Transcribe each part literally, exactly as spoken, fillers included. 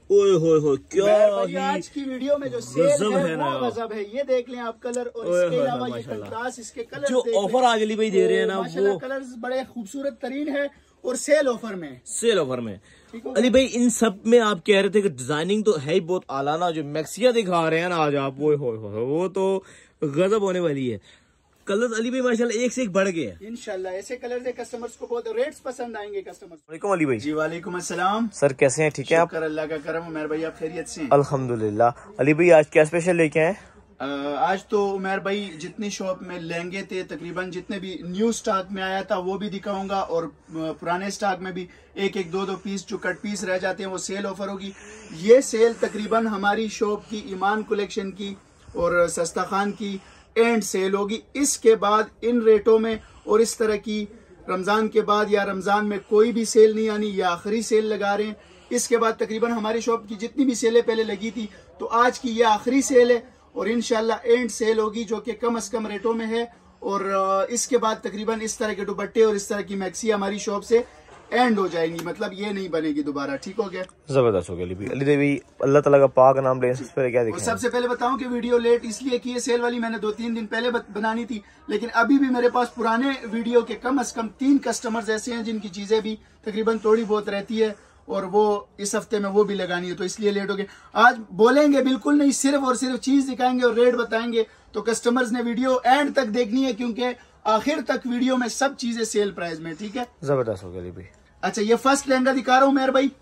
ओए होए होए क्या ही आज की वीडियो में जो सेल है, है वो गजब है। ये देख लें आप कलर, और इसके अलावा ये कंट्रास्ट, इसके कलर जो ऑफर आज अली भाई दे रहे हैं ना, वो कलर्स बड़े खूबसूरत तरीन है और सेल ऑफर में सेल ऑफर में अली भाई इन सब में आप कह रहे थे कि डिजाइनिंग तो है ही बहुत आला ना। जो मैक्सिया दिखा रहे हैं ना आज आप, वो हो, हो, वो तो गजब होने वाली है। कलर अली भाई माशाल्लाह एक से एक बढ़ गए हैं। इंशाल्लाह ऐसे कलर से कस्टमर्स को बहुत रेट्स पसंद आएंगे कस्टमर्स। वालेकुम अली भाई। जी वालेकुम अस्सलाम सर, कैसे हैं? ठीक है आप? अल्लाह का करम। उमर भाई आप खैरियत से हैं? अल्हम्दुलिल्लाह। अली भाई आज क्या स्पेशल लेके आए? आज तो उमर भाई जितनी शॉप में लहंगे थे, तकरीबन जितने भी न्यू स्टॉक में आया था वो भी दिखाऊंगा, और पुराने स्टॉक में भी एक एक दो दो पीस जो कट पीस रह जाते हैं वो सेल ऑफर होगी। ये सेल तकरीबन हमारी शॉप की ईमान कलेक्शन की और सस्ता खान की एंड सेल होगी। इसके बाद इन रेटों में और इस तरह की रमजान के बाद या रमजान में कोई भी सेल नहीं आनी, ये आखिरी सेल लगा रहे हैं। इसके बाद तकरीबन हमारी शॉप की जितनी भी सेलें पहले लगी थी, तो आज की ये आखिरी सेल है और इंशाल्लाह एंड सेल होगी जो कि कम से कम रेटों में है। और इसके बाद तकरीबन इस तरह के दुपट्टे और इस तरह की मैक्सी हमारी शॉप से एंड हो जाएंगी, मतलब ये नहीं बनेगी दोबारा। ठीक हो गया? जबरदस्त हो गया अली भाई। अली भाई अल्लाह ताला का पाक नाम लें। क्या दिखाएं? सबसे पहले बताऊं कि वीडियो लेट इसलिए की है, सेल वाली मैंने दो तीन दिन पहले बनानी थी, लेकिन अभी भी मेरे पास पुराने वीडियो के कम से कम तीन कस्टमर्स ऐसे हैं जिनकी चीजें भी तकरीबन थोड़ी बहुत रहती है और वो इस हफ्ते में वो भी लगानी है, तो इसलिए लेट हो गए। आज बोलेंगे बिल्कुल नहीं, सिर्फ और सिर्फ चीज दिखाएंगे और रेट बताएंगे, तो कस्टमर्स ने वीडियो एंड तक देखनी है क्योंकि आखिर तक वीडियो में सब चीजें सेल प्राइस में। ठीक है? जबरदस्त हो गया अली भाई। अच्छा, ये फर्स्ट लहंगा दिखा रहा हूँ मेहर भाई।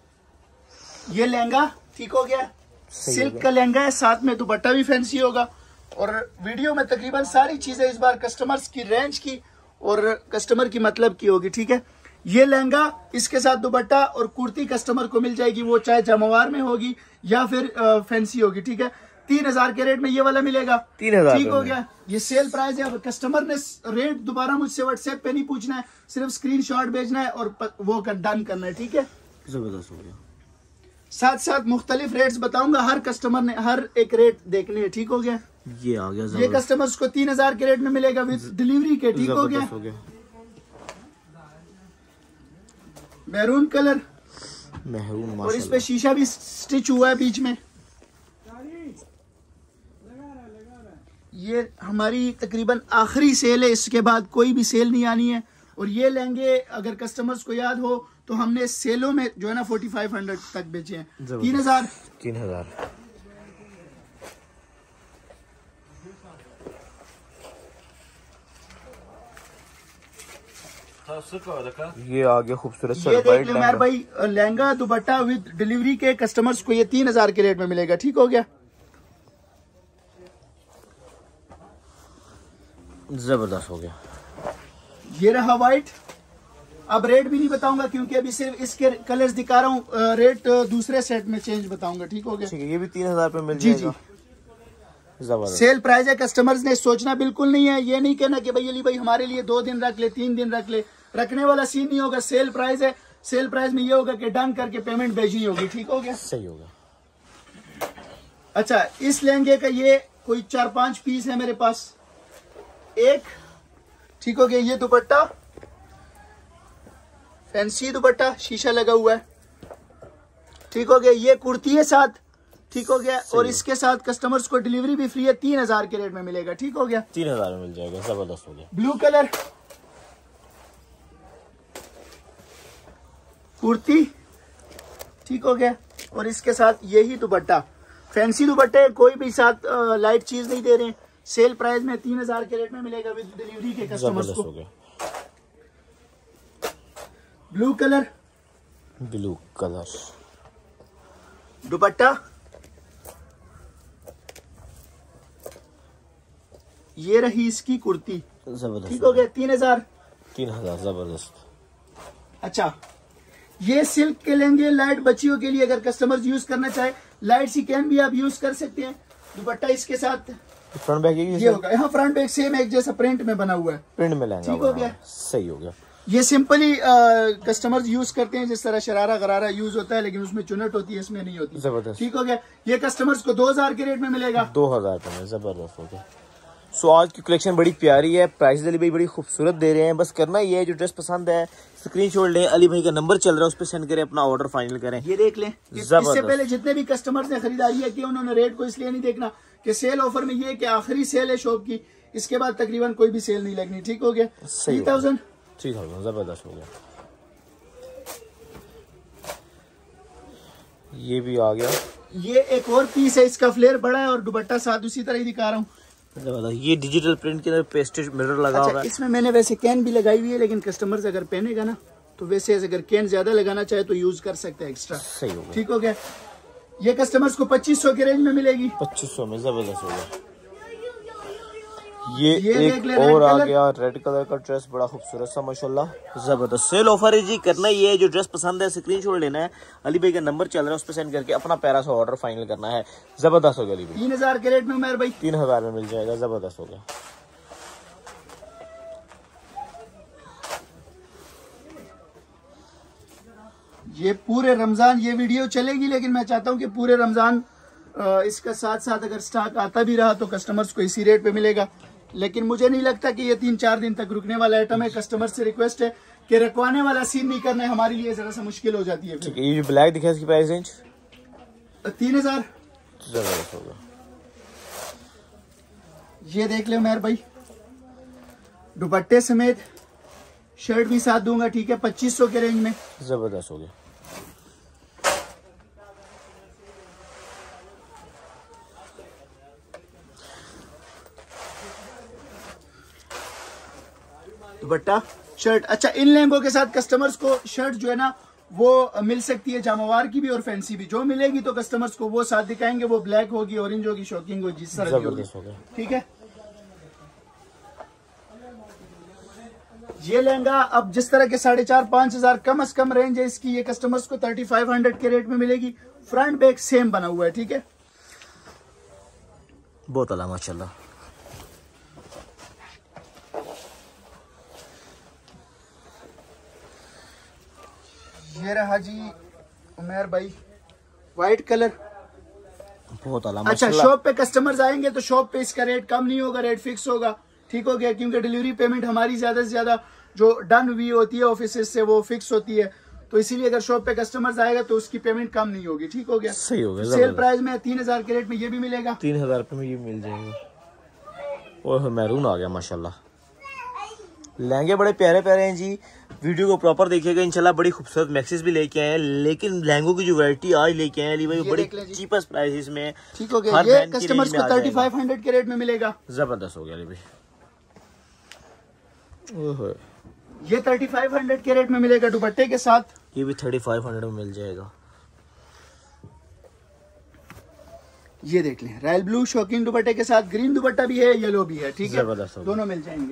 ये लहंगा ठीक हो गया, सिल्क का लहंगा है, साथ में दुपट्टा भी फैंसी होगा। और वीडियो में तकरीबन सारी चीजें इस बार कस्टमर्स की रेंज की और कस्टमर की मतलब की होगी। ठीक है? ये लहंगा, इसके साथ दुपट्टा और कुर्ती कस्टमर को मिल जाएगी, वो चाहे जमवार में होगी या फिर फैंसी होगी। ठीक है? तीन हजार के रेट में ये वाला मिलेगा। तीन हजार ठीक हो गया। ये सेल प्राइस है। अब कस्टमर ने रेट दोबारा मुझसे व्हाट्सएप पे नहीं पूछना है, सिर्फ स्क्रीनशॉट भेजना है और वो डन करना है। ठीक है? जबरदस्त हो गया। साथ साथ मुख्तलिफ रेट्स बताऊंगा, हर कस्टमर ने हर एक रेट देखने है। ठीक हो गया? ये आ गया। ये कस्टमर्स को तीन हजार के रेट में मिलेगा विद डिलीवरी के। ठीक हो गया? मैरून कलर, मैरून, और इस पे शीशा भी स्टिच हुआ है बीच में। ये हमारी तकरीबन आखिरी सेल है, इसके बाद कोई भी सेल नहीं आनी है। और ये लहंगे अगर कस्टमर्स को याद हो तो हमने सेलों में जो है ना फोर्टी फाइव हंड्रेड तक बेचे हैं। तीन हजार तीन हजार ये आ गया खूबसूरत। ये देख लो मेहर भाई, लहंगा दुपट्टा विद डिलीवरी के कस्टमर्स को ये तीन हजार के रेट में मिलेगा। ठीक हो गया? जबरदस्त हो गया। ये रहा व्हाइट। अब रेट भी नहीं बताऊंगा क्योंकि अभी सिर्फ इसके कलर्स दिखा रहा हूँ, रेट दूसरे सेट में चेंज बताऊंगा। ठीक हो गया? ठीक है, ये भी तीन हजार पे मिल जी जाएगा। जी जबरदस्त सेल प्राइस है। कस्टमर्स ने सोचना बिल्कुल नहीं है, ये नहीं कहना कि भाई अली भाई हमारे लिए दो दिन रख ले, तीन दिन रख ले, रखने वाला सीन नहीं होगा। सेल प्राइस है। सेल प्राइस में ये होगा कि डन करके पेमेंट भेजनी होगी। ठीक हो गया? सही होगा। अच्छा, इस लहंगे का ये कोई चार पांच पीस है मेरे पास। एक ठीक हो गया। ये दुपट्टा फैंसी दुपट्टा, शीशा लगा हुआ है। ठीक हो गया। ये कुर्ती है साथ। ठीक हो गया? और इसके साथ कस्टमर्स को डिलीवरी भी फ्री है, तीन हजार के रेट में मिलेगा। ठीक हो गया? तीन हजार में मिल जाएगा। जबरदस्त हो गया। Blue colour kurti. ठीक हो गया? और इसके साथ यही दुपट्टा, फैंसी दुपट्टे, कोई भी साथ लाइट चीज नहीं दे रहे हैं। सेल प्राइस में तीन हजार के रेट में मिलेगा विद डिलीवरी के कस्टमर्स को। Blue colour blue colour dupatta, ये रही इसकी कुर्ती। जबरदस्त। ठीक हो गया? तीन हजार तीन हजार जबरदस्त। अच्छा, ये सिल्क के लहंगे लाइट बच्चियों के लिए अगर कस्टमर्स यूज करना चाहे, लाइट सी कैन भी आप यूज कर सकते हैं। दुपट्टा इसके साथ फ्रंट बैक ये होगा। यहाँ फ्रंट बैक सेम एक जैसा प्रिंट में बना हुआ है। प्रिंट में लहंगा। ठीक हो गया? सही हो गया। ये सिंपली कस्टमर्स यूज करते हैं, जिस तरह शरारा गरारा यूज होता है, लेकिन उसमें चुनट होती है, इसमें नहीं होती। जबरदस्त। ठीक हो गया? ये कस्टमर्स को दो हजार के रेट में मिलेगा। दो हजार रुपए में। जबरदस्त हो गया। सो आज की कलेक्शन बड़ी प्यारी है, प्राइस अली भाई बड़ी खूबसूरत दे रहे हैं। बस करना ही है, जो ड्रेस पसंद है स्क्रीनशॉट लें, अली भाई का नंबर चल रहा है उस पर सेंड करें, अपना ऑर्डर फाइनल करें। ये देख लें, इससे पहले जितने भी कस्टमर्स ने खरीदारी है कि उन्होंने रेट को इसलिए नहीं देखना कि सेल ऑफर में ये कि आखिरी सेल है शॉप की, इसके बाद तकरीबन कोई भी सेल नहीं लगनी। ठीक हो गया, थ्री थाउजेंड थ्री थाउजेंड जबरदस्त हो गया। ये भी आ गया, ये एक और पीस है, इसका फ्लेयर बड़ा है और दुपट्टा साथ उसी तरह ही दिखा रहा हूँ। ये डिजिटल प्रिंट के अंदर पेस्टेज मिरर लगा अच्छा, हुआ है। इसमें मैंने वैसे कैन भी लगाई हुई है, लेकिन कस्टमर्स अगर पहनेगा ना तो वैसे अगर कैन ज्यादा लगाना चाहे तो यूज कर सकते हैं एक्स्ट्रा। सही हो गया, ठीक हो गया। ये कस्टमर्स को पच्चीस सौ के रेंज में मिलेगी, पच्चीस सौ में जबरदस्त हो गया। ये, ये एक और आ गया रेड कलर का ड्रेस, बड़ा खूबसूरत सा माशाल्लाह, जबरदस्त। सेल ऑफर है जी, करना ही है, जो ड्रेस पसंद है स्क्रीनशॉट लेना है, अली भाई का नंबर चल रहा है उस पर सेंड करके अपना प्यारा सा ऑर्डर फाइनल करना है। जबरदस्त हो गया अली भाई, तीन हजार के रेट में उमर भाई तीन हजार में मिल जाएगा, जबरदस्त हो गया। ये पूरे रमजान ये वीडियो चलेगी, लेकिन मैं चाहता हूँ कि पूरे रमजान इसका साथ साथ अगर स्टॉक आता भी रहा तो कस्टमर्स को इसी रेट पे मिलेगा। लेकिन मुझे नहीं लगता कि ये तीन चार दिन तक रुकने वाला आइटम है। कस्टमर से रिक्वेस्ट है कि रखवाने वाला सीन नहीं करना है, हमारे लिए जरा सा मुश्किल हो जाती है। ठीक है, ये जो ब्लैक दिखा इसकी प्राइस रेंज तीन हजार जबरदस्त होगा। ये देख ले मेहर भाई, दुपट्टे समेत शर्ट भी साथ दूंगा। ठीक है, पच्चीस सौ के रेंज में, जबरदस्त हो गया। दुपट्टा शर्ट, अच्छा इन लहंगों के साथ कस्टमर्स को शर्ट जो है ना वो मिल सकती है, जामावार की भी और फैंसी भी। जो मिलेगी तो कस्टमर्स को वो साथ दिखाएंगे, वो ब्लैक होगी, ऑरेंज होगी, शॉकिंग होगी, जिस तरह की होगी। ठीक है, ये लहंगा अब जिस तरह के साढ़े चार पांच हजार कम अज कम रेंज है इसकी, ये कस्टमर्स को थर्टी फाइव हंड्रेड के रेट में मिलेगी। फ्रंट बैक सेम बना हुआ है। ठीक है, बहुत अला माशाल्लाह। ये रहा जी उमेर भाई व्हाइट कलर, बहुत अला। अच्छा, शॉप पे कस्टमर्स आएंगे तो शॉप पे इसका रेट कम नहीं होगा, रेट फिक्स होगा। ठीक हो गया, क्योंकि डिलीवरी पेमेंट हमारी ज्यादा से ज्यादा जो डन हुई होती है ऑफिस से वो फिक्स होती है, तो इसीलिए अगर शॉप पे कस्टमर्स आएगा तो उसकी पेमेंट कम नहीं होगी। ठीक हो गया, सही हो गया। सेल प्राइस में तीन हजार के रेट में ये भी मिलेगा, तीन हजार रुपये में ये मिल जाएगा। ओह मैरून आ गया माशाल्लाह। लहंगे बड़े प्यारे प्यारे हैं जी, वीडियो को प्रॉपर देखिएगा। इंशाल्लाह बड़ी खूबसूरत मैक्सिस भी लेके आए हैं, लेकिन लहंगों की जो वैरायटी आज लेके आए हैं भाई बड़ी चीपेस्ट प्राइस में। ठीक हो गया, ये कस्टमर्स को थर्टी फाइव हंड्रेड के रेट में मिलेगा, जबरदस्त हो गया अली भाई। ओह, ये थर्टी फाइव हंड्रेड के रेट में मिलेगा दुपट्टे के साथ, ये भी थर्टी फाइव हंड्रेड में मिल जाएगा। ये देख लें, रॉयल ब्लू शॉकिंग दुपट्टे के साथ, ग्रीन दुपट्टा भी है, येलो भी है। ठीक है, जबरदस्त, दोनों मिल जाएंगे।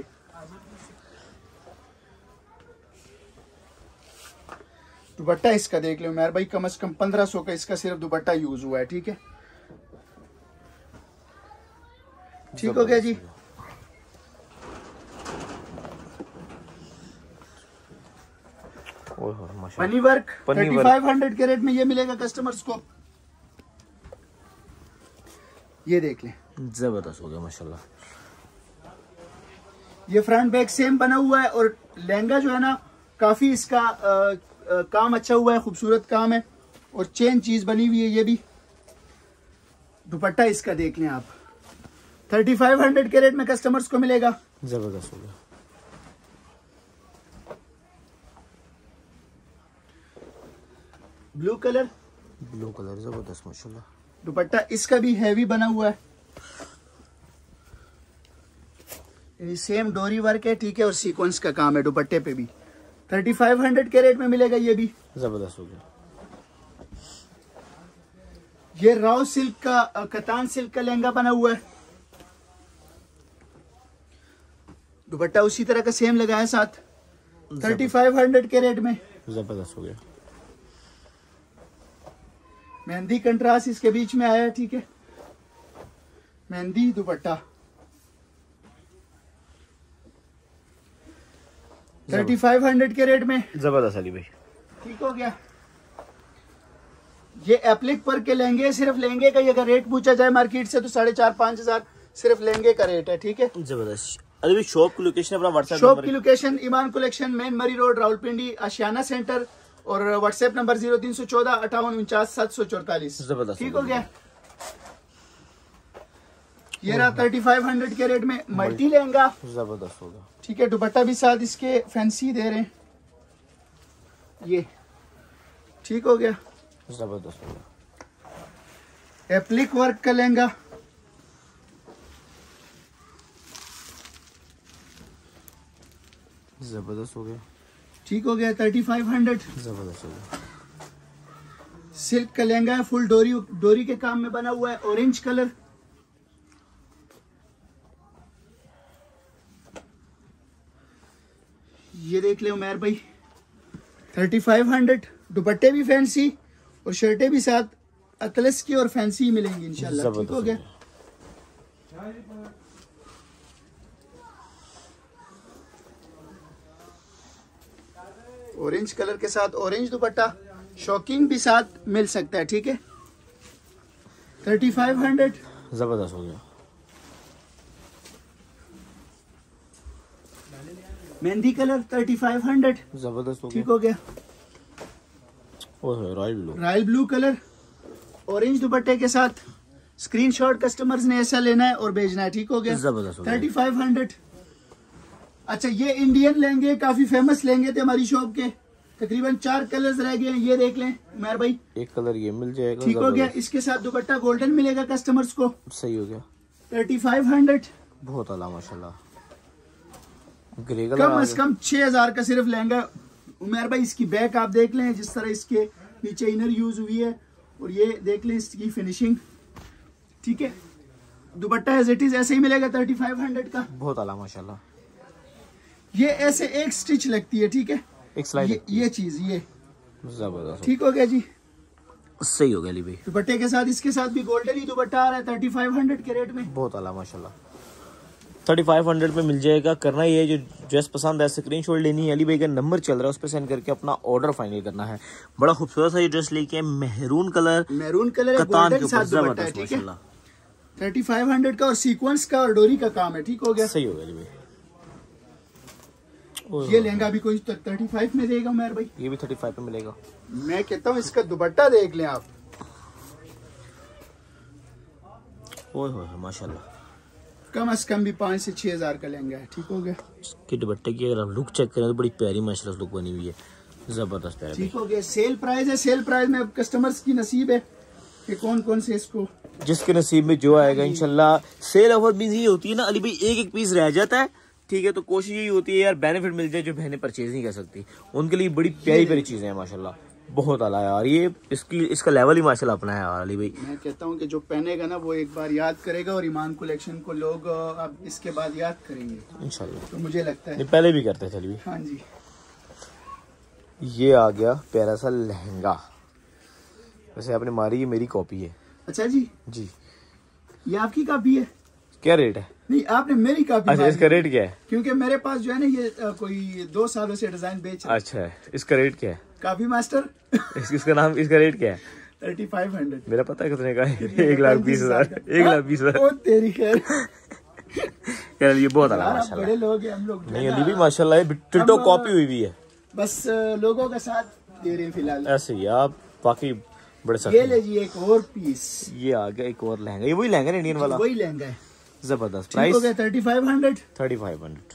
दुपट्टा इसका देख लो मेहर भाई, कम से कम पंद्रह सौ का इसका सिर्फ दुपट्टा यूज हुआ है। ठीक है, ठीक हो गया जी। पनी वर्क थर्टी फाइव हंड्रेड के रेट में ये मिलेगा कस्टमर्स को। ये देख लें, जबरदस्त हो गया माशाल्लाह। ये फ्रंट बैक सेम बना हुआ है और लहंगा जो है ना काफी इसका आ, आ, काम अच्छा हुआ है, खूबसूरत काम है और चेन चीज बनी हुई है। ये भी दुपट्टा इसका देख लें आप, थर्टी फाइव हंड्रेड के रेट में कस्टमर्स को मिलेगा। जबरदस्त हो गया। ब्लू कलर, ब्लू कलर जबरदस्त माशाल्लाह। दुपट्टा इसका भी हैवी बना हुआ है, सेम डोरी वर्क है। ठीक है, और सीक्वेंस का काम है दुपट्टे पे भी। थर्टी फाइव हंड्रेड के रेट में मिलेगा ये भी, जबरदस्त हो गया। ये राव सिल्क का, कतान सिल्क का लहंगा बना हुआ है, दुपट्टा उसी तरह का सेम लगाया साथ, थर्टी फाइव हंड्रेड के रेट में, जबरदस्त हो गया। मेहंदी कंट्रास्ट इसके बीच में आया है। ठीक है, mehndi dupatta thirty five hundred के रेट में, जबरदस्त अली भाई। ठीक हो गया। ये एप्लिक पर के लहंगे, सिर्फ लहंगे का ही अगर रेट पूछा जाए मार्केट से तो साढ़े चार पांच हजार सिर्फ लहंगे का रेट है, ठीक है। जबरदस्त। अली भाई शॉप की लोकेशन अपना व्हाट्सएप शॉप की location Iman collection, main Murree road, Rawalpindi, Ashiana centre, और व्हाट्सएप नंबर जीरो तीन सौ चौदह अठावन उनचास सात सौ चौतालीस। जबरदस्त, ठीक हो गया। ये रहा थर्टी फाइव हंड्रेड के रेट में मल्टी लहंगा, जबरदस्त होगा, ठीक है। दुपट्टा भी साथ इसके फैंसी दे रहे हैं, ये ठीक हो गया, जबरदस्त होगा। एप्लिक वर्क का लहंगा, जबरदस्त हो गया, ठीक हो गया, थर्टी फाइव हंड्रेड। जबरदस्त हो गया। सिल्क का लहंगा है, फुल डोरी डोरी के काम में बना हुआ है, ऑरेंज कलर, ये देख ले उमर भाई, थर्टी फाइव हंड्रेड। दुपट्टे भी फैंसी और शर्टें भी साथ अतलस की और फैंसी मिलेंगी इंशाल्लाह, ठीक हो गया। ऑरेंज कलर के साथ ऑरेंज दुपट्टा, शॉकिंग भी साथ मिल सकता है, ठीक है। Thirty five hundred. जबरदस्त हो गया। Mehndi colour thirty five hundred. जबरदस्त हो गया, ठीक हो गया। Oh royal blue, royal blue colour, orange दुपट्टे के साथ। स्क्रीनशॉट कस्टमर्स ने ऐसा लेना है और भेजना है, ठीक हो गया। जबरदस्त हो गया। Thirty five hundred. अच्छा, ये इंडियन लहंगे काफी फेमस लहंगे थे हमारी शॉप के, तकरीबन चार कलर्स रह गए हैं, ये देख लें उमर भाई, एक कलर ये मिल जाएगा, ठीक हो गया। इसके साथ दुपट्टा गोल्डन मिलेगा कस्टमर्स को, सही हो गया। Thirty five hundred. बहुत आला माशाल्लाह। ग्रे कलर कम से कम छह हजार का सिर्फ लहंगा उमर भाई। इसकी बैक आप देख लें, जिस तरह इसके नीचे इनर यूज हुई है, और ये देख लें इसकी फिनिशिंग, ठीक है। दुपट्टा एज इट इज ऐसे ही मिलेगा थर्टी फाइव हंड्रेड का, बहुत आला माशाल्लाह। ये ऐसे एक स्टिच लगती है, ठीक है, एक स्लाइड ये, ये चीज ये जबरदस्त, ठीक हो गया जी। सही हो गया अली भाई। दुपट्टे के साथ इसके साथ भी गोल्डन ही दुपट्टा आ रहा है थर्टी फाइव हंड्रेड के रेट में, बहुत आला माशाल्लाह। थर्टी फाइव हंड्रेड में मिल जाएगा। करना ये है, जो ड्रेस पसंद है स्क्रीनशॉट लेनी है, अली भाई का नंबर चल रहा है उस पर सेंड करके अपना ऑर्डर फाइनल करना है। बड़ा खूबसूरत सा ये ड्रेस लेके मेहरून कलर, मैरून कलर कतान के के साथ ऊपर, दुपट्टा है, जबरदस्त ठीक है। माशाल्लाह। थर्टी फाइव हंड्रेड का और सीक्वेंस का और डोरी का काम है, ठीक हो गया। सही हो गया अली भाई। ये लहंगा भी कोई थर्टी फाइव में देगा उमर भाई, ये भी थर्टी फाइव में मिलेगा। मैं कहता हूँ इसका दुपट्टा देख लें आप, ओए होए माशाल्लाह। कम से कम भी पाँच से छह हजार का लहंगा है, ठीक हो गया। इसके दुपट्टे की अगर आप लुक चेक करें तो बड़ी प्यारी माशाल्लाह लुक बनी हुई है, जबरदस्त प्यारी। ठीक हो गया। सेल प्राइस है, सेल प्राइस में अब कस्टमर्स की नसीब है कि कौन कौन से इसको, जिसके नसीब में जो आएगा इंशाल्लाह। सेल ऑफर भी ये होती है ना अली भाई, एक एक पीस रह जाता है, ठीक है, तो कोशिश यही होती है यार बेनिफिट मिल जाए, जो बहनें परचेज नहीं कर सकती उनके लिए बड़ी प्यारी प्यारी चीजें हैं माशाल्लाह। बहुत आला यार, ये इसकी इसका लेवल ही माशाल्लाह अपना है यार अली भाई। मैं कहता हूँ कि जो पहनेगा ना वो एक बार याद करेगा, और ईमान कलेक्शन को लोग अब इसके बाद याद करेंगे इंशाल्लाह, तो मुझे लगता है। नहीं पहले भी करते थे अली भाई। हाँ जी, ये आ गया प्यारा सा लहंगा, वैसे आपने मारी, ये मेरी कॉपी है। अच्छा जी, जी ये आपकी कॉपी है? क्या रेट है? नहीं, आपने मेरी कॉपी। अच्छा, इसका रेट क्या है? क्योंकि मेरे पास जो है ना ये आ, कोई दो सालों से डिजाइन बेच रहा है। अच्छा है, इसका रेट क्या है? Copy master. इस, इसका नाम, इसका रेट क्या है? Thirty five hundred. मेरा पता है कितने का है? एक लाख बीस हजार एक लाख बीस हजार ओ तेरी खैर। यार ये बहुत आला यार, आप माशाल्लाह। बड़े लोग हैं हम लोग, नहीं अली भाई माशाल्लाह, ये टिल्टो कॉपी हुई भी है, बस आ, लोगों का साथ दे रहे हैं फिलहाल। ऐसे ही आप बाकी बड़े सख्त ये हैं। ले जी एक और पीस, ये आ गया एक और लहंगा, ये वही लहंगा है इंडियन वाला, वही लहंगा है, जबरदस्त। ठीक हो प्राइस गया thirty five hundred. Thirty five hundred.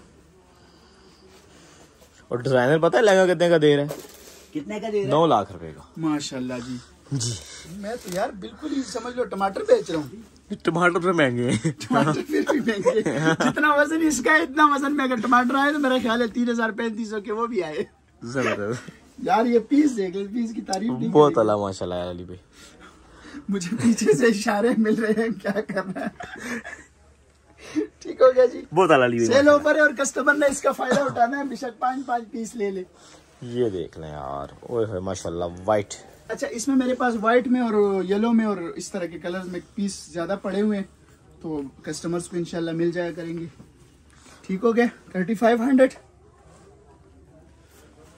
और डिजाइनर पता है लहंगा कितने का दे रहा है? कितने का दे रहा नौ लाख रुपए का। है? माशाल्लाह जी। जी, मैं तो यार बिल्कुल ही समझ लो टमाटर बेच रहा हूँ। टमाटर फिर महंगे हैं। टमाटर फिर भी महंगे, जितना वजन इसका है इतना वजन में अगर टमाटर आए तो मेरा ख्याल है तीन हजार पैंतीस सौ के वो भी आए। जबरदस्त यार ये पीस देख ले, पीस की तारीफ नहीं बहुत करेगी। अला माशाल्लाह यार अली भाई। मुझे पीछे से इशारे मिल रहे हैं, क्या करना है। ठीक हो गया जी, बहुत अला अली भाई। सेल ऑफर है और कस्टमर ने इसका फायदा उठाना है, बेशक पाँच पाँच पीस ले ले। ये देख लें यार, ओए होए माशाल्लाह वाइट। अच्छा, इसमें मेरे पास व्हाइट में और येलो में और इस तरह के कलर्स में पीस ज्यादा पड़े हुए हैं, तो कस्टमर्स को इंशाल्लाह मिल जाया करेंगे। ठीक हो गया, थर्टी फाइव हंड्रेड।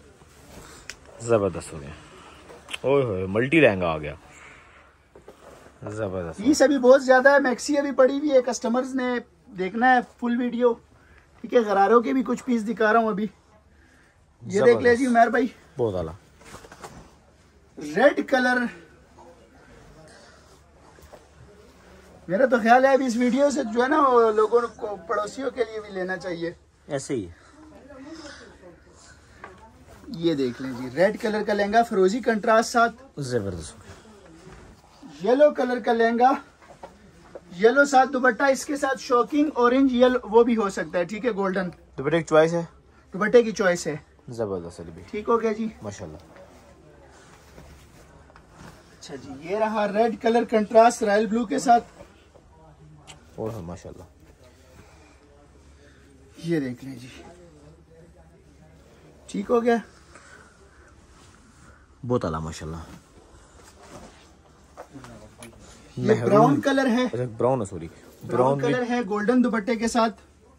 जबरदस्त हो गया, ओए होए मल्टी लहंगा आ गया। जबरदस्त। पीस अभी बहुत ज्यादा है, मैक्सी अभी पड़ी हुई है, कस्टमर्स ने देखना है फुल वीडियो। ठीक है, गरारों के भी कुछ पीस दिखा रहा हूँ अभी, ये देख ले जी उमर भाई, बहुत आला। रेड कलर, मेरा तो ख्याल है अभी इस वीडियो से जो है ना वो लोगों को पड़ोसियों के लिए भी लेना चाहिए। ऐसे ही ये देख लें जी, रेड कलर का लहंगा फिरोजी कंट्रास्ट साथ, जबरदस्त। येलो कलर का लहंगा, येलो साथ दुपट्टा, इसके साथ शॉकिंग ऑरेंज येलो वो भी हो सकता है। ठीक है, गोल्डन दुपट्टे की चॉइस है, दुपट्टे की चॉइस है। जबरदस्त अली भाई, ठीक हो गया जी, माशाल्लाह। अच्छा जी, ये रहा red colour contrast royal blue के साथ, और माशाल्लाह। ये देख लें जी, ठीक हो गया, बहुत आला माशाल्लाह। ये ब्राउन कलर है, अच्छा ब्राउन है, सॉरी ब्राउन ब्राउन कलर है गोल्डन दुपट्टे के साथ।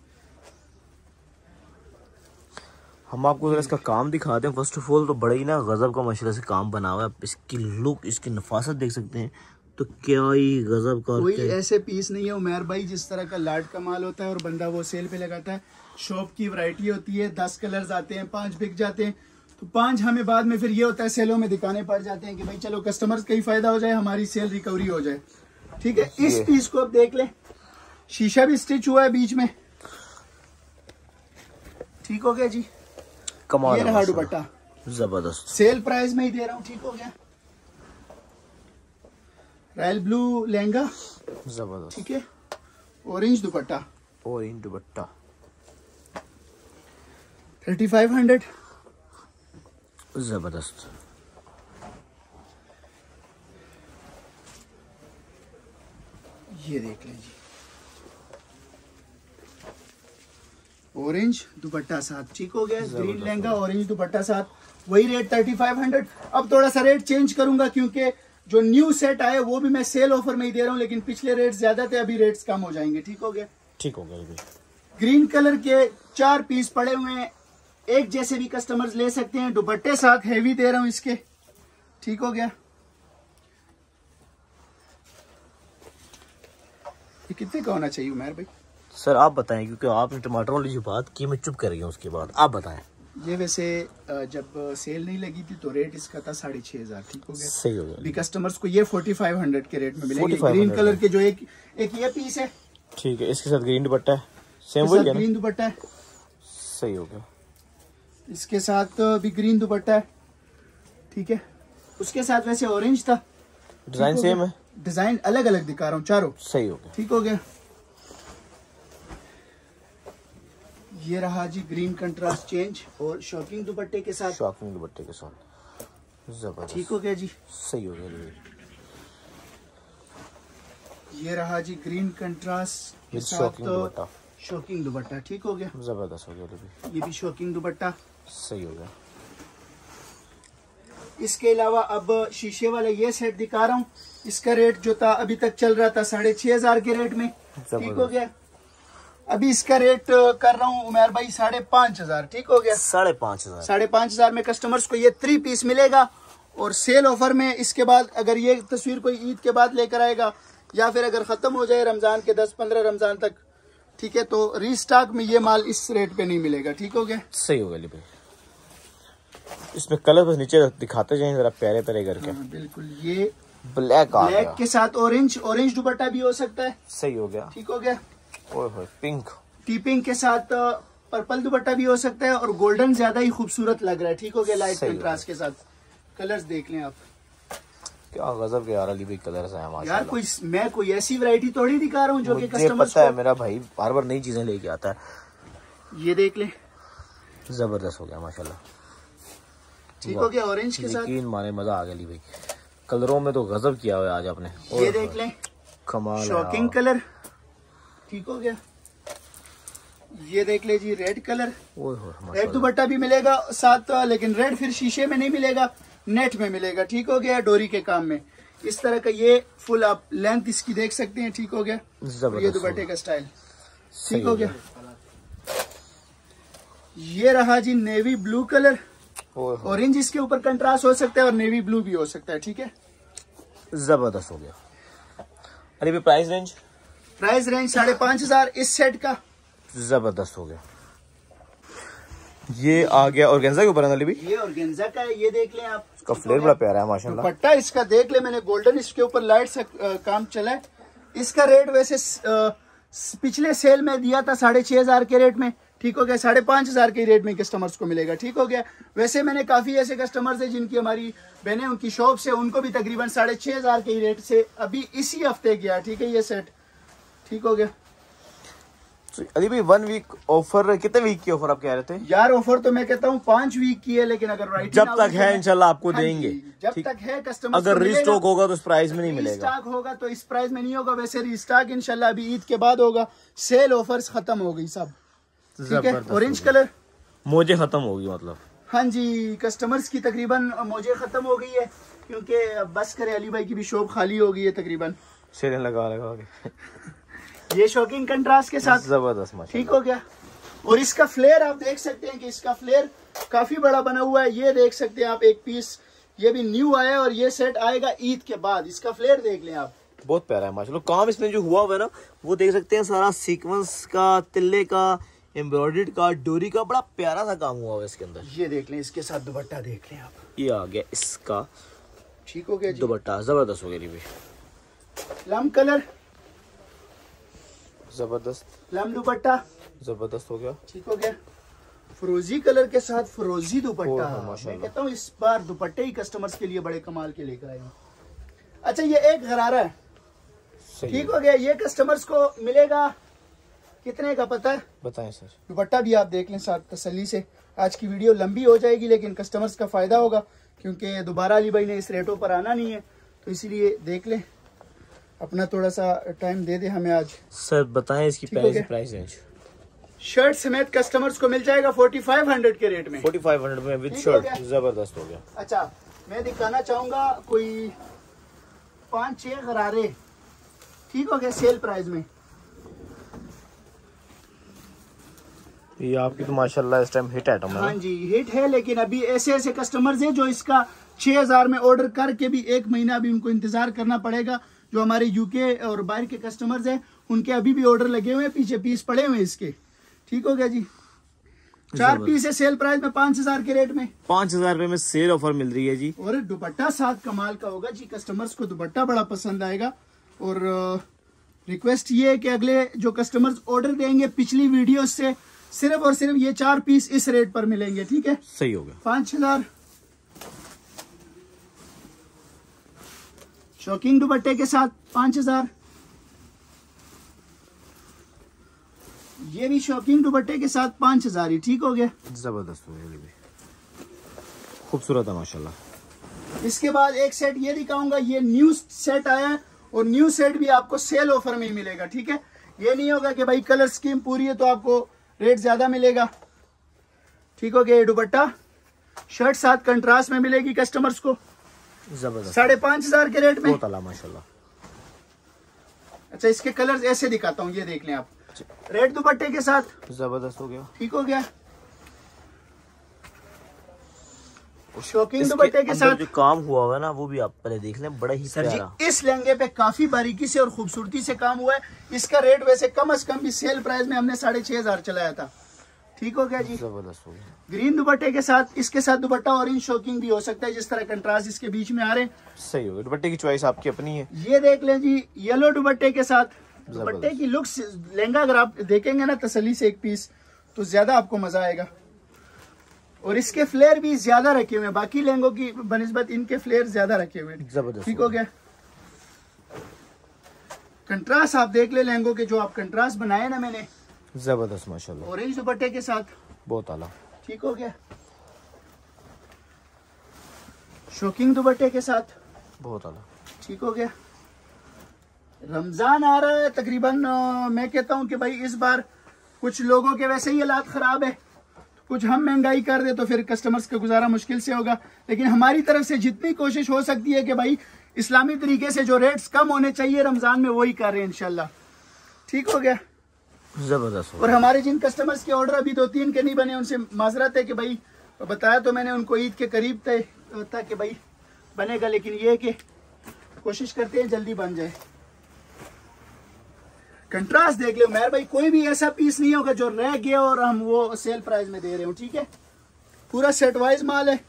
हम आपको अगर इसका काम दिखाते हैं, फर्स्ट ऑफ ऑल तो बड़ा ही ना गजब का माशाल्लाह से काम बना हुआ है। इसकी लुक, इसकी नफासत देख सकते हैं, तो क्या ही गजब का। कोई ऐसे पीस नहीं है उमर भाई जिस तरह का लाट का माल होता है और बंदा वो सेल पे लगाता है। शॉप की वैरायटी होती है, दस कलर्स आते हैं, पांच बिक जाते हैं, तो पांच हमें बाद में फिर ये होता है सेलों में दिखाने पड़ जाते हैं कि भाई चलो कस्टमर्स का ही फायदा हो जाए, हमारी सेल रिकवरी हो जाए। ठीक है, इस पीस को अब देख ले, शीशा भी स्टिच हुआ है बीच में। ठीक हो गया जी, कमाल, ये रहा दुपट्टा, जबरदस्त, सेल प्राइस में ही दे रहा हूँ। ठीक हो गया, रॉयल ब्लू लहंगा, जबरदस्त। ठीक है, orange dupatta, orange dupatta, thirty five hundred, जबरदस्त। ये देख लें जी, ऑरेंज दुपट्टा साथ। ठीक हो गया, ग्रीन लहंगा ऑरेंज दुपट्टा साथ, वही रेट थर्टी फाइव हंड्रेड। अब थोड़ा सा रेट चेंज करूंगा क्योंकि जो न्यू सेट आए वो भी मैं सेल ऑफर में ही दे रहा हूँ, लेकिन पिछले रेट ज्यादा थे, अभी रेट्स कम हो जाएंगे। ठीक हो गया, ठीक हो गया। ग्रीन कलर के चार पीस पड़े हुए हैं, एक जैसे भी कस्टमर्स ले सकते हैं, दुपट्टे साथ हेवी दे रहा हूं इसके। ठीक हो गया, ये कितने का होना चाहिए उमर भाई? सर आप बताएं, क्योंकि आपने टमाटर वाली जो बात की मैं चुप कर गया, उसके बाद आप बताएं। ये वैसे जब सेल नहीं लगी थी तो रेट इसका था साढ़े छह हजार। ठीक हो गया, सही हो गया। अभी कस्टमर्स को ये फोर्टी फाइव हंड्रेड के रेट में मिलेंगे। ग्रीन कलर के जो एक एक ये पीस है, ठीक है, इसके साथ ग्रीन दुपट्टा है, सेम वही है ना? ग्रीन दुपट्टा है, सही हो गया। इसके साथ भी ग्रीन दुपट्टा है। ठीक है, उसके साथ वैसे ऑरेंज था, डिजाइन सेम है, डिजाइन अलग अलग दिखा रहा हूँ चारों। सही हो गया। ठीक हो गया, ये रहा जी ग्रीन कंट्रास्ट चेंज और शॉकिंग दुपट्टे के साथ, शॉकिंग दुपट्टे के साथ, जबरदस्त। ठीक हो गया जी, सही हो गया। ये रहा जी ग्रीन कंट्रास्ट के विद साथ शॉकिंग दुपट्टा, शॉकिंग दुपट्टा। ठीक हो गया, जबरदस्त हो गया। ये भी शॉकिंग दुपट्टा, सही हो गया। इसके अलावा अब शीशे वाला ये सेट दिखा रहा हूँ, इसका रेट जो था अभी तक चल रहा था साढ़े छह हजार के रेट में। ठीक हो गया, अभी इसका रेट कर रहा हूँ उमर भाई साढ़े पांच हजार। ठीक हो गया, साढ़े पांच हजार साढ़े पांच हजार में कस्टमर्स को ये थ्री पीस मिलेगा। और सेल ऑफर में इसके बाद अगर ये तस्वीर कोई ईद के बाद लेकर आएगा या फिर अगर खत्म हो जाए रमजान के दस पंद्रह रमजान तक, ठीक है, तो रीस्टॉक में ये माल इस रेट पे नहीं मिलेगा। ठीक हो गया, सही हो गया भाई। इसमें कलर बस नीचे दिखाते जाएं जरा, प्यारे प्यारे करके। हाँ, बिल्कुल, ये ब्लैक आ ब्लैक गया के साथ ऑरेंज, ऑरेंज दुपट्टा भी हो सकता है। सही हो गया। ठीक हो गया, ओए होए पिंक, टीपिंग के साथ पर्पल दुपट्टा भी हो सकता है और गोल्डन ज्यादा ही खूबसूरत लग रहा है। ठीक हो गया, लाइट कंट्रास्ट के साथ। कलर्स देख लें आप, क्या गजब के यार अली भाई कलर्स हैं माशाल्लाह। यार कोई मैं कोई ऐसी वैरायटी थोड़ी दिखा रहा हूँ जो कि मुझे कस्टमर्स पता है, को। मेरा भाई बार बार नई चीजें लेके आता है। ये देख लें, जबरदस्त हो गया माशाल्लाह। ठीक हो गया, ऑरेंज के साथ। यकीन माने मजा आ गया अली भाई, कलरों में तो गजब किया हुआ है आज आपने। ये देख लें, कमाल, शॉकिंग कलर। ठीक हो गया, ये देख ले जी रेड कलर, रेड दुपट्टा भी मिलेगा साथ, लेकिन रेड फिर शीशे में नहीं मिलेगा, नेट में मिलेगा। ठीक हो गया, डोरी के काम में इस तरह का ये फुल आप लेंथ इसकी देख सकते हैं। ठीक हो गया, ये दुपट्टे का स्टाइल। ठीक हो गया, ये रहा जी नेवी ब्लू कलर, ऑरेंज इसके ऊपर कंट्रास्ट हो सकता है और नेवी ब्लू भी हो सकता है। ठीक है, जबरदस्त हो गया। अली भाई प्राइस रेंज? प्राइस रेंज साढ़े पाँच हजार इस सेट का। जबरदस्त हो गया। ये आ गया ऑर्गेन्जा के ऊपर अली भाई? ये ऑर्गेन्जा का है, ये देख लें आप, इसका फ्लेयर बड़ा प्यारा है माशाल्लाह। दुपट्टा इसका देख ले, मैंने गोल्डन इसके ऊपर लाइट से काम चला है। इसका रेट वैसे आ, पिछले सेल में दिया था साढ़े छह हजार के रेट में, ठीक हो गया, साढ़े पाँच हजार के रेट में कस्टमर्स को मिलेगा, ठीक हो गया। वैसे मैंने काफी ऐसे कस्टमर्स हैं जिनकी हमारी बहनें उनकी शॉप से, उनको भी तकरीबन साढ़े छह हजार के रेट से अभी इसी हफ्ते गया, ठीक है, ये सेट, ठीक हो गया। तो अली भाई वन वीक ऑफर, कितने वीक की ऑफर आप कह रहे थे? यार ऑफर तो मैं कहता हूँ पांच वीक की है, लेकिन अगर राइट जब तक है इंशाल्लाह आपको देंगे, जब तक है कस्टमर। अगर रिस्टॉक होगा तो इस प्राइस में नहीं मिलेगा, रिस्टॉक होगा तो इस प्राइस में नहीं होगा। वैसे रिस्टॉक इंशाल्लाह अभी ईद के बाद होगा। सेल ऑफर्स खत्म हो गई सब, ठीक है। ऑरेंज कलर मौजे खत्म होगी मतलब? हाँ जी, कस्टमर्स की तकरीबन मौजे खत्म हो गई है, क्योंकि बस करे अली भाई की भी शॉप खाली हो गई है तकरीबन, शेर लगा लगा के। ये शॉकिंग कंट्रास्ट के साथ जबरदस्त, ठीक हो गया। और इसका फ्लेयर आप देख सकते हैं कि इसका फ्लेयर काफी बड़ा बना हुआ है, ये देख सकते हैं आप, एक पीस ये भी न्यू आया है और ये सेट आएगा ईद के बाद। इसका फ्लेयर देख लें आप, बहुत प्यारा है माशाल्लाह। काम इसमें जो हुआ हुआ है ना, वो देख सकते हैं, सारा सीक्वेंस का, तिल्ले का, एम्ब्रॉयडर्ड का, डोरी का, बड़ा प्यारा सा काम हुआ हुआ है इसके अंदर। ये देख लें, इसके साथ दुपट्टा देख लें आप, ये आ गया इसका, ठीक हो गया, दुपट्टा जबरदस्त हो गया। लम कलर जबरदस्त, लम दुपट्टा जबरदस्त हो गया, ठीक हो गया। फिरोजी कलर के साथ फिरोजी दुपट्टा, मैं कहता हूँ इस बार दुपट्टे ही कस्टमर्स के लिए बड़े कमाल के लेकर आए हैं। अच्छा, ये एक गरारा है, ठीक हो गया। ये कस्टमर्स को मिलेगा कितने का पता है? बताएं सर। दुपट्टा भी आप देख लें साथ तसल्ली से। आज की वीडियो लंबी हो जाएगी, लेकिन कस्टमर्स का फायदा होगा, क्योंकि दोबारा अली भाई ने इस रेटों पर आना नहीं है, तो इसीलिए देख लें, अपना थोड़ा सा टाइम दे दे हमें आज। सर बताएं इसकी पहले प्राइस रेंज। शर्ट समेत कस्टमर्स को मिल जाएगा फोर्टी फाइव हंड्रेड के रेट में, फोर्टी फाइव हंड्रेड में विद शर्ट, जबरदस्त हो गया। अच्छा, मैं दिखाना चाहूंगा कोई पांच छह गरारे, ठीक हो गया, सेल प्राइस में। ये आपकी तो माशाल्लाह इस टाइम हिट आइटम है। हाँ जी, हिट है, लेकिन अभी ऐसे ऐसे कस्टमर्स हैं जो इसका छह हजार में ऑर्डर करके भी एक महीना अभी उनको इंतजार करना पड़ेगा। जो हमारे यूके और बाहर के कस्टमर्स हैं, उनके अभी भी ऑर्डर लगे हुए हैं, पीछे पीस पड़े हुए हैं इसके, ठीक हो गया जी। चार पीस है सेल प्राइस में, पांच हजार के रेट में, पांच हजार रुपए में सेल ऑफर मिल रही है जी। और दुपट्टा साथ कमाल का होगा जी, कस्टमर्स को दुपट्टा बड़ा पसंद आएगा। और रिक्वेस्ट ये है कि अगले जो कस्टमर्स ऑर्डर देंगे पिछली वीडियो से, सिर्फ और सिर्फ ये चार पीस इस रेट पर मिलेंगे, ठीक है। सही हो गया। पांच हजार शॉकिंग दुपट्टे के साथ, पांच हजार ये भी शॉकिंग दुपट्टे के साथ, पांच हजार ही, ठीक हो गया। जबरदस्त हो गया, खूबसूरत है माशाल्लाह। इसके बाद एक सेट ये दिखाऊंगा, ये न्यू सेट आया है, और न्यू सेट भी आपको सेल ऑफर में ही मिलेगा, ठीक है। ये नहीं होगा कि भाई कलर स्कीम पूरी है तो आपको रेट ज्यादा मिलेगा, ठीक हो गया। ये दुपट्टा शर्ट साथ कंट्रास्ट में मिलेगी कस्टमर्स को, जबरदस्त, साढ़े पांच हजार के रेट में, माशाल्लाह। अच्छा, इसके कलर्स ऐसे दिखाता हूँ, ये देख लें आप, रेड दुपट्टे के साथ, जबरदस्त हो गया, ठीक हो गया। शॉकिंग दुपट्टे के साथ जो काम हुआ हुआ है ना, वो भी आप पहले देख लें, बड़ा ही सर प्यारा। जी, इस लहंगे पे काफी बारीकी से और खूबसूरती से काम हुआ है। इसका रेट वैसे कम अज कम भी सेल प्राइस में हमने साढ़े छह हजार चलाया था, ठीक हो गया जी। जबरदस्त हो गया। ग्रीन दुपट्टे के साथ, इसके साथ दुपट्टा ऑरेंज शॉकिंग भी हो सकता है, जिस तरह कंट्रास्ट इसके बीच में आ रहे। सही हो गया, दुपट्टे की चॉइस आपकी अपनी है। ये देख लें जी, येलो दुपट्टे के साथ, दुपट्टे की लुक्स, लहंगा अगर आप देखेंगे ना तसल्ली से एक पीस, तो ज्यादा आपको मजा आएगा। और इसके फ्लेयर भी ज्यादा रखे हुए हैं, बाकी लहंगों की बनिस्बत इनके फ्लेयर ज्यादा रखे हुए हैं, जबरदस्त, ठीक हो गया। कंट्रास्ट आप देख ले लहंगों के, जो आप कंट्रास्ट बनाए ना मैंने, जबरदस्त माशाल्लाह। ऑरेंज दुपट्टे के साथ, बहुत आला, ठीक हो गया। शॉकिंग दुपट्टे के साथ, बहुत आला, ठीक हो गया। रमजान आ रहा है तकरीबन, मैं कहता हूं कि भाई इस बार कुछ लोगों के वैसे ही हालात खराब है, कुछ हम महंगाई कर दे तो फिर कस्टमर्स का गुजारा मुश्किल से होगा, लेकिन हमारी तरफ से जितनी कोशिश हो सकती है कि भाई इस्लामी तरीके से जो रेट्स कम होने चाहिए रमजान में, वही कर रहे हैं इंशाल्लाह, ठीक हो गया। जबरदस्त। और हमारे जिन कस्टमर्स के ऑर्डर अभी दो तीन के नहीं बने, उनसे माजरत है कि भाई बताया तो मैंने उनको ईद के करीब था कि भाई बनेगा, लेकिन ये है कि कोशिश करते हैं जल्दी बन जाए। कंट्रास्ट देख लो मेहर भाई, कोई भी ऐसा पीस नहीं होगा जो रह गया और हम वो सेल प्राइस में दे रहे हो, ठीक है। पूरा सेट वाइज माल है,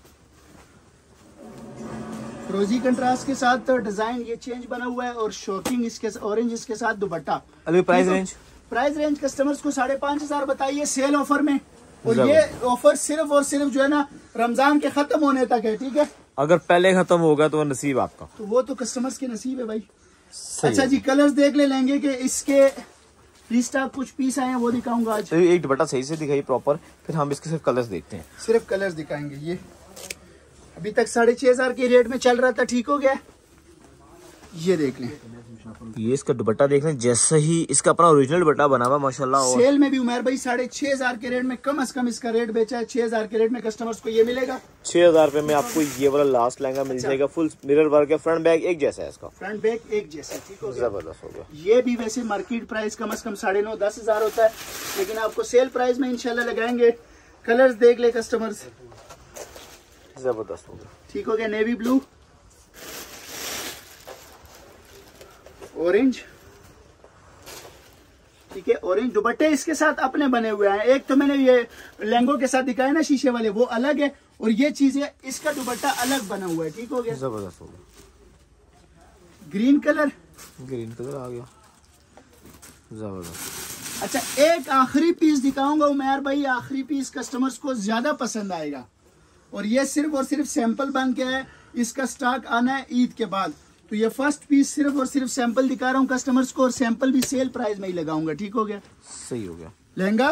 रोजी कंट्रास्ट के साथ तो डिजाइन ये चेंज बना हुआ है और शॉकिंग इसके ऑरेंज इसके साथ दुपट्टा। अभी price range price range customers को साढ़े पांच हजार बताइए सेल ऑफर में, और ये ऑफर सिर्फ और सिर्फ जो है ना रमजान के खत्म होने तक है, ठीक है। अगर पहले खत्म होगा तो नसीब आपका, तो वो तो कस्टमर्स के नसीब है भाई। अच्छा जी, कलर्स देख ले लेंगे कि इसके रीस्टॉक कुछ पीस आए हैं वो दिखाऊंगा आज। तो एक दुपट्टा सही से दिखाई प्रॉपर, फिर हम इसके सिर्फ कलर्स देखते हैं। सिर्फ कलर्स दिखाएंगे। ये अभी तक साढ़े छह हजार के रेट में चल रहा था, ठीक हो गया। ये देख लें, ये इसका दुपट्टा देख लें, जैसे ही इसका अपना ओरिजिनल दुपट्टा बना हुआ माशाल्लाह। और सेल में भी उमर भाई साढ़े छह हजार के रेट में कम अज कम इसका रेट बेचा है। छह हजार के रेट में कस्टमर्स को ये मिलेगा। छह हजार रुपए में आपको ये वाला लास्ट लहंगा मिल जाएगा, फुल मिरर वर्क है, फ्रंट बैक एक जैसा है इसका, फ्रंट बैक एक जैसा, ठीक हो गया। जबरदस्त हो गया। ये भी वैसे मार्केट प्राइस कम अज कम साढ़े नौ दस हजार होता है, लेकिन आपको सेल प्राइस में इंशाल्लाह लगाएंगे। कलर्स देख ले कस्टमर्स, जबरदस्त हो गया, ठीक हो गया। नेवी ब्लू, ऑरेंज, ठीक है। ऑरेंज दुपट्टे इसके साथ अपने बने हुए हैं। एक तो मैंने ये लहंगों के साथ दिखाया ना शीशे वाले, वो अलग है, और ये चीजें इसका दुपट्टा अलग बना हुआ है, ठीक हो गया। जबरदस्त हो गया। ग्रीन कलर, ग्रीन कलर आ गया, जबरदस्त। अच्छा, एक आखिरी पीस दिखाऊंगा उमर भाई, आखिरी पीस कस्टमर्स को ज्यादा पसंद आएगा, और ये सिर्फ और सिर्फ सैंपल बन के है, इसका स्टॉक आना है ईद के बाद। तो ये फर्स्ट पीस सिर्फ और सिर्फ सैंपल दिखा रहा हूँ कस्टमर्स को, और सैंपल भी सेल प्राइस में ही लगाऊंगा, ठीक हो गया। सही हो गया। लहंगा,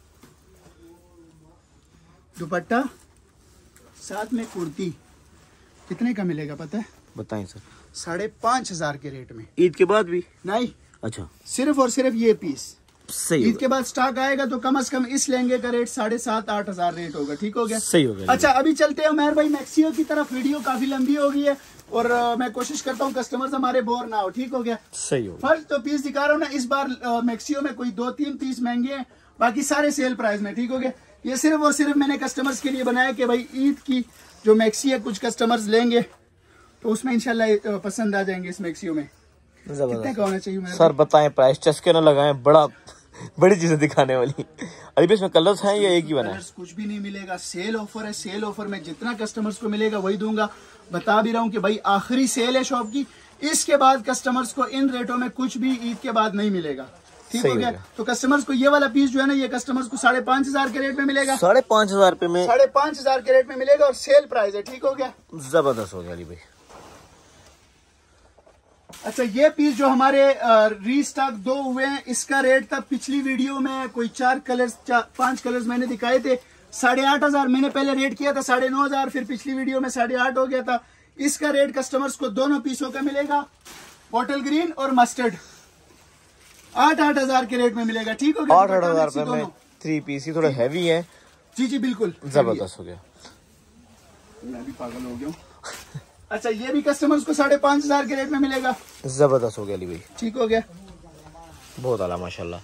दुपट्टा, साथ में कुर्ती, कितने का मिलेगा पता है? बताएं सर। साढ़े पांच हजार के रेट में। ईद के बाद भी? नहीं, अच्छा, सिर्फ और सिर्फ ये पीस। सही। ईद के बाद स्टॉक आएगा तो कम से कम इस लहंगे का रेट साढ़े सात आठ हजार रेट होगा, ठीक हो गया। सही हो गया। अच्छा, अभी चलते हैं उमर भाई मैक्सियो की तरफ। वीडियो काफी लंबी हो गई है, और आ, मैं कोशिश करता हूँ कस्टमर्स हमारे बोर ना हो, ठीक हो गया। सही हो गया। फर्स्ट तो पीस दिखा रहा हूँ ना, इस बार आ, मैक्सियो में कोई दो तीन पीस महंगे हैं, बाकी सारे सेल प्राइस में, ठीक हो गया। ये सिर्फ और सिर्फ मैंने कस्टमर्स के लिए बनाया कि भाई ईद की जो मैक्सी है कुछ कस्टमर्स लेंगे तो उसमें इंशाल्लाह पसंद आ जाएंगे इस मैक्सियो में। कितने का होना चाहिए सर? बताएं, प्राइस चस्के ना लगाएं, बड़ा बड़ी चीजें दिखाने वाली। अभी इसमें कलर्स हैं या एक ही बना है? कलर्स कुछ भी नहीं मिलेगा, सेल ऑफर है। सेल ऑफर में जितना कस्टमर्स को मिलेगा वही दूंगा। बता भी रहा हूँ कि भाई आखिरी सेल है शॉप की, इसके बाद कस्टमर्स को इन रेटों में कुछ भी ईद के बाद नहीं मिलेगा, ठीक हो गया। तो कस्टमर्स को ये वाला पीस जो है ना, ये कस्टमर्स को साढ़े पांच हजार के रेट में मिलेगा। साढ़े पांच हजार रुपए में साढ़े पांच हजार के रेट में मिलेगा, और सेल प्राइस है, ठीक हो गया। जबरदस्त हो गया अली भाई। अच्छा, ये पीस जो हमारे रीस्टॉक दो हुए हैं, इसका रेट था पिछली वीडियो में कोई चार कलर्स चार पांच कलर्स मैंने दिखाए थे, साढ़े आठ हजार मैंने पहले रेट किया था, साढ़े नौ हजार फिर पिछली वीडियो में साढ़े आठ हो गया था। इसका रेट कस्टमर्स को दोनों पीसों का मिलेगा, बॉटल ग्रीन और मस्टर्ड, आठ आठ हजार के रेट में मिलेगा, ठीक हो गया। आठ आठ हजार रुपए में थ्री पीस, थोड़े हैवी है। जी जी बिल्कुल, जबरदस्त हो गया। मैं भी पागल हो गया हूँ। अच्छा, ये भी कस्टमर्स को साढ़े पांच हजार के रेट में मिलेगा। जबरदस्त हो गया अली भाई, ठीक हो गया। बहुत आला माशाल्लाह।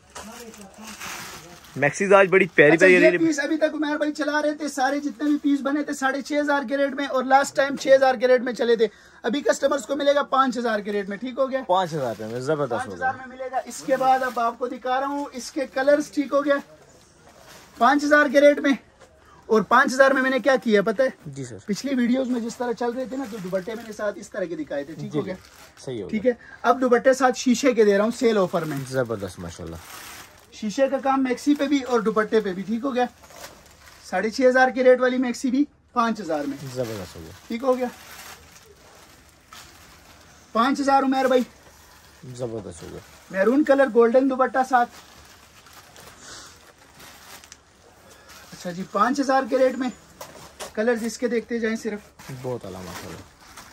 मैक्सीज आज बड़ी प्यारी अच्छा, प्यारी ये पीस अभी तक उमर भाई चला रहे थे, सारे जितने भी पीस बने थे साढ़े छह हजार के रेट में, और लास्ट टाइम छह हजार के रेट में चले थे। अभी कस्टमर्स को मिलेगा पांच हजार के रेट में, ठीक हो गया। पांच हजार रुपए में जबरदस्त पांच हो हजार गया। में मिलेगा। इसके बाद अब आपको दिखा रहा हूँ इसके कलर्स, ठीक हो गया, पांच हजार के रेट में। और पांच हजार में मैंने क्या किया पता है? जी सर। पिछली वीडियोस में जिस तरह चल रहे थे ना, तो दुपट्टे मैंने साथ इस तरह के दिखाए थे, ठीक हो गया। सही हो गया। ठीक है, अब दुपट्टे साथ शीशे के दे रहा हूँ सेल ऑफर में। जबरदस्त माशाल्लाह। शीशे का काम मैक्सी पे भी और दुपट्टे पे भी, ठीक हो गया। साढ़े छह हजार के रेट वाली मैक्सी भी पांच हजार में, जबरदस्त हो गया। ठीक हो गया। पांच हजार उमेर भाई, जबरदस्त हो गया। मैरून कलर गोल्डन दुपट्टा साथ। अच्छा जी, पांच हजार के रेट में कलर जिसके देखते जाएं सिर्फ, बहुत आला माशाल्लाह।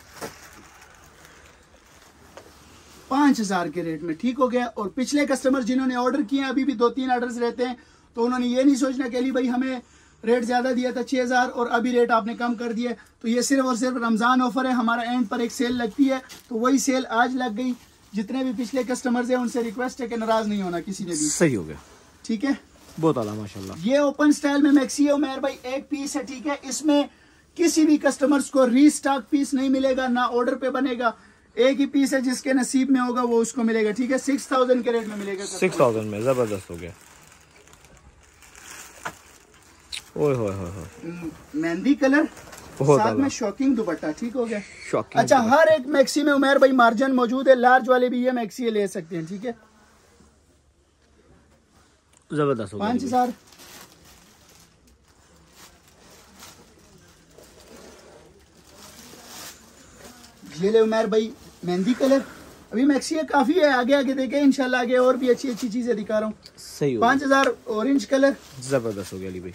पांच हजार के रेट में, ठीक हो गया। और पिछले कस्टमर जिन्होंने ऑर्डर किए, अभी भी दो तीन ऑर्डर्स रहते हैं, तो उन्होंने ये नहीं सोचना कि अली भाई हमें रेट ज्यादा दिया था छह हजार और अभी रेट आपने कम कर दिया। तो ये सिर्फ और सिर्फ रमजान ऑफर है, हमारा एंड पर एक सेल लगती है, तो वही सेल आज लग गई। जितने भी पिछले कस्टमर्स हैं उनसे रिक्वेस्ट है कि नाराज नहीं होना किसी ने भी, सही हो गया। ठीक है। बहुत आला माशाल्लाह। ये ओपन स्टाइल में मैक्सी है उमर भाई, एक पीस है, ठीक है। इसमें किसी भी कस्टमर्स को रीस्टॉक पीस नहीं मिलेगा, ना ऑर्डर पे बनेगा। एक ही पीस है, जिसके नसीब में होगा वो उसको मिलेगा। ठीक है, सिक्स थाउजेंड के रेट में मिलेगा। सिक्स थाउजेंड में जबरदस्त हो गया। ओए होए होए होए, मेहंदी कलर साथ में शॉकिंग दुपट्टा। ठीक हो गया, शॉकिंग। अच्छा, हर एक मैक्सी में उमेर भाई मार्जिन मौजूद है, लार्ज वाले भी ये मैक्सी ले सकते हैं। ठीक है, जबरदस्त हो गया। पाँच हजार ये ले उमेर भाई मेहंदी कलर। अभी मैक्सी है काफी है, आगे आगे देखे इंशाल्लाह, आगे और भी अच्छी अच्छी चीजें दिखा रहा हूँ। सही हो, पाँच हजार ऑरेंज कलर जबरदस्त हो गया अली भाई।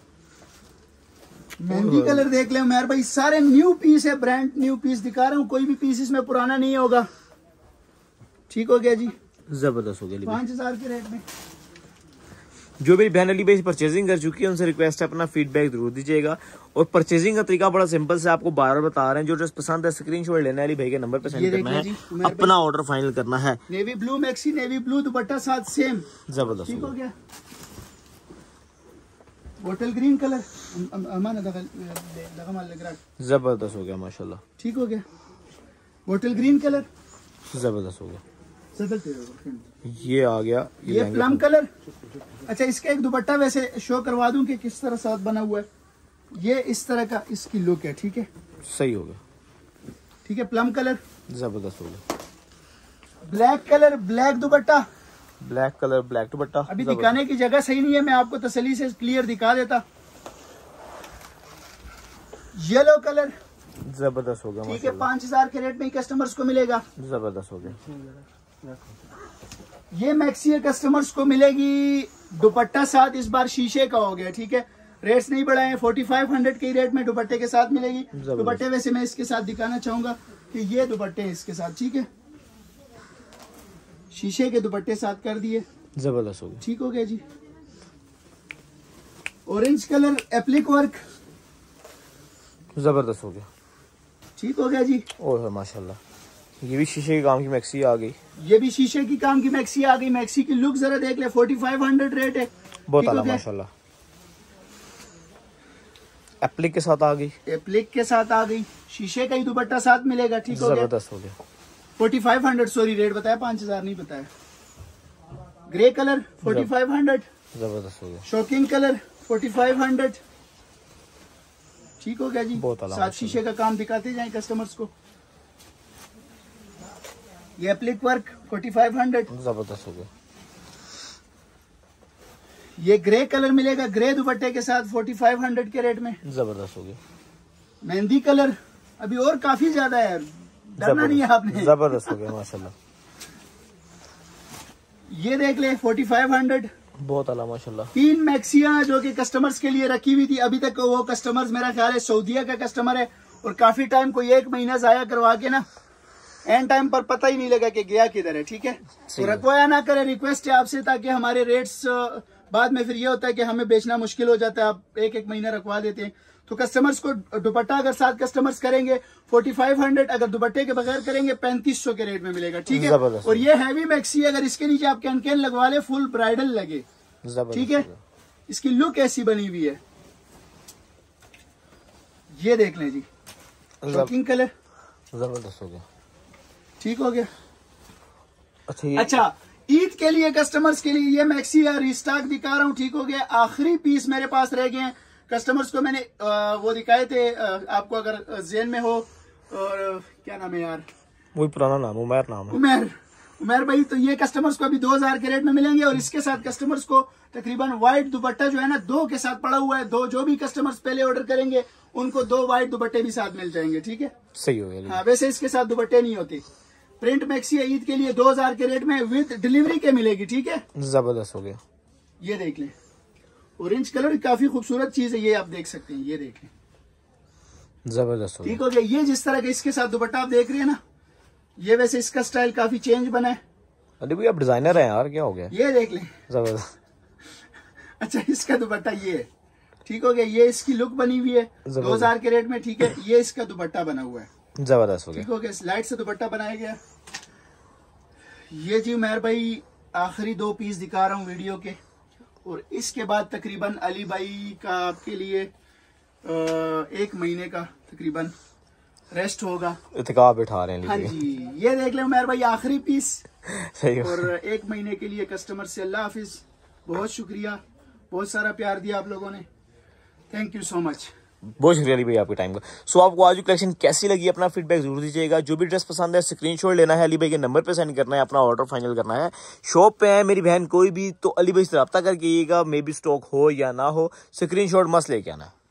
मेहंदी कलर देख ले उमेर भाई, सारे न्यू पीस है, ब्रांड न्यू पीस दिखा रहा हूँ, कोई भी पीस इसमें पुराना नहीं होगा। ठीक हो गया जी, जबरदस्त हो गया अली भाई। पाँच हजार के रेट में। जो मेरी बहन अली भाई परचेजिंग कर चुकी है उनसे रिक्वेस्ट है अपना फीडबैक जरूर दीजिएगा। और परचेजिंग का तरीका बड़ा सिंपल से आपको बार बार बता रहे हैं। जो ड्रेस पसंद है स्क्रीनशॉट लेना है, अली भाई के नंबर पे सेंड करना है, अपना ऑर्डर फाइनल करना है। Navy blue maxi, navy blue dupatta साथ सेम, जबरदस्त। ठीक हो गया। बोटल ग्रीन कलर जबरदस्त हो गया माशाल्लाह। ठीक हो गया, बोटल ग्रीन कलर जबरदस्त हो गया। ये आ गया ये, ये प्लम कलर। अच्छा, इसका एक दुपट्टा वैसे शो करवा दूं कि किस तरह साथ बना हुआ है। ये इस तरह का इसकी लुक है। ठीक है, सही हो गया। ठीक है, प्लम कलर जबरदस्त हो गया। Black colour, black dupatta, black colour black dupatta. अभी दिखाने की जगह सही नहीं है, मैं आपको तसल्ली से क्लियर दिखा देता। येलो कलर जबरदस्त हो गया। ठीक है, पांच हजार के रेट में ही कस्टमर्स को मिलेगा। जबरदस्त हो गया। ये मैक्सी कस्टमर्स को मिलेगी दुपट्टा साथ, इस बार शीशे का हो गया। ठीक है, रेट्स नहीं बढ़ाए, फोर्टी फाइव हंड्रेड के रेट में दुपट्टे के साथ मिलेगी। दुपट्टे वैसे मैं इसके साथ दिखाना चाहूंगा कि ये दुपट्टे हैं इसके साथ। ठीक है, शीशे के दुपट्टे साथ कर दिए। जबरदस्त हो गया। ठीक हो गया जी। ऑरेंज कलर एप्लिक वर्क, जबरदस्त हो गया। ठीक हो गया जी। ओह माशाल्लाह, ये भी शीशे के काम की मैक्सी आ गई। ये भी शीशे की काम की मैक्सी आ गई। मैक्सी की लुक जरा देख ले, फोर्टी फाइव हंड्रेड रेट है, बहुत आला माशाल्लाह। एप्लिक के साथ आ गई, एप्लिक के साथ आ गई, शीशे का ही दुपट्टा साथ मिलेगा। ठीक हो गया, जबरदस्त हो गया। Forty five hundred sorry rate बताया, पांच हजार नहीं बताया। Grey colour forty five hundred, जबरदस्त हो गया। Shocking colour forty five hundred. ठीक हो गया जी, साथ शीशे का काम दिखाते जाए कस्टमर्स को। ये applique work forty five hundred, जबरदस्त हो गया। ये ग्रे कलर मिलेगा ग्रे दुपट्टे के साथ फोर्टी फाइव हंड्रेड के रेट में, जबरदस्त हो गया। मेहंदी कलर अभी और काफी ज्यादा है, डरना नहीं है आपने। जबरदस्त हो गया माशाल्लाह। ये देख ले फोर्टी फाइव हंड्रेड, बहुत आला माशाल्लाह। तीन मैक्सियां जो कि कस्टमर्स के लिए रखी हुई थी, अभी तक वो कस्टमर्स मेरा ख्याल है सऊदीया का कस्टमर है और काफी टाइम कोई एक महीना जाया करवा के ना एंड टाइम पर पता ही नहीं लगा कि गया किधर है। ठीक है, तो रखवाया ना करे, रिक्वेस्ट है आपसे, ताकि हमारे रेट्स बाद में फिर ये होता है कि हमें बेचना मुश्किल हो जाता है, आप एक एक महीना रखवा देते हैं। तो कस्टमर्स को दुपट्टा अगर सात कस्टमर्स करेंगे फोर्टी फाइव हंड्रेड, अगर दुपट्टे के बगैर करेंगे पैंतीस सौ के रेट में मिलेगा। ठीक है, और ये हैवी मैक्सी अगर इसके नीचे आप कैन कैन लगवा ले फुल ब्राइडल लगे। ठीक है, इसकी लुक ऐसी बनी हुई है। ये देख लें जी, शॉकिंग कलर, जबरदस्त हो गया। ठीक हो गया। अच्छा ये... अच्छा, ईद के लिए कस्टमर्स के लिए ये मैक्सी रिस्टॉक दिखा रहा हूँ। ठीक हो गया, आखिरी पीस मेरे पास रह गए हैं। कस्टमर्स को मैंने आ, वो दिखाए थे, आ, आपको अगर जेन में हो, और क्या नाम है यार, वही पुराना नाम उमर नाम है, उमर उमर भाई। तो ये कस्टमर्स को अभी दो हजार के रेट में मिलेंगे और इसके साथ कस्टमर्स को तकरीबन व्हाइट दुपट्टा जो है ना दो के साथ पड़ा हुआ है। दो जो भी कस्टमर्स पहले ऑर्डर करेंगे उनको दो व्हाइट दुपट्टे भी साथ मिल जाएंगे। ठीक है, सही हो गया। हाँ, वैसे इसके साथ दुपट्टे नहीं होते। प्रिंट मैक्सी ईद के लिए दो हजार के रेट में विद डिलीवरी के मिलेगी। ठीक है, जबरदस्त हो गया। ये देख लें, ऑरेंज कलर काफी खूबसूरत चीज है, ये आप देख सकते हैं, ये देख लें, जबरदस्त हो गया। ठीक हो गया। ये जिस तरह का इसके साथ दुपट्टा आप देख रहे हैं ना, ये वैसे इसका स्टाइल काफी चेंज बना है। अरे भाई आप डिजाइनर हैं यार, क्या हो गया। ये देख लें, जबरदस्त। अच्छा, इसका दुपट्टा ये है। ठीक हो गया, ये इसकी लुक बनी हुई है दो हजार के रेट में। ठीक है, ये इसका दुपट्टा बना हुआ है, जबरदस्त हो गया। ठीक हो गया, लाइट से दुपट्टा बनाया गया। ये जी उमर भाई आखिरी दो पीस दिखा रहा हूँ वीडियो के, और इसके बाद तकरीबन अली भाई का आपके लिए एक महीने का तकरीबन रेस्ट होगा, इत्काफ बिठा रहे हैं। हाँ जी, ये देख ले उमर भाई आखिरी पीस। सही और एक महीने के लिए कस्टमर से अल्लाह हाफिज। बहुत शुक्रिया, बहुत सारा प्यार दिया आप लोगों ने, थैंक यू सो मच। बहुत शुक्रिया अली भाई आपके टाइम का। सो आपको आज कलेक्शन कैसी लगी अपना फीडबैक जरूर दीजिएगा। जो भी ड्रेस पसंद है स्क्रीनशॉट लेना है, अली भाई के नंबर पे सेंड करना है, अपना ऑर्डर फाइनल करना है। शॉप पे है मेरी बहन कोई भी तो अली भाई से रब्ता करके आइएगा, मे बी स्टॉक हो या ना हो, स्क्रीनशॉट मस्त लेके आना।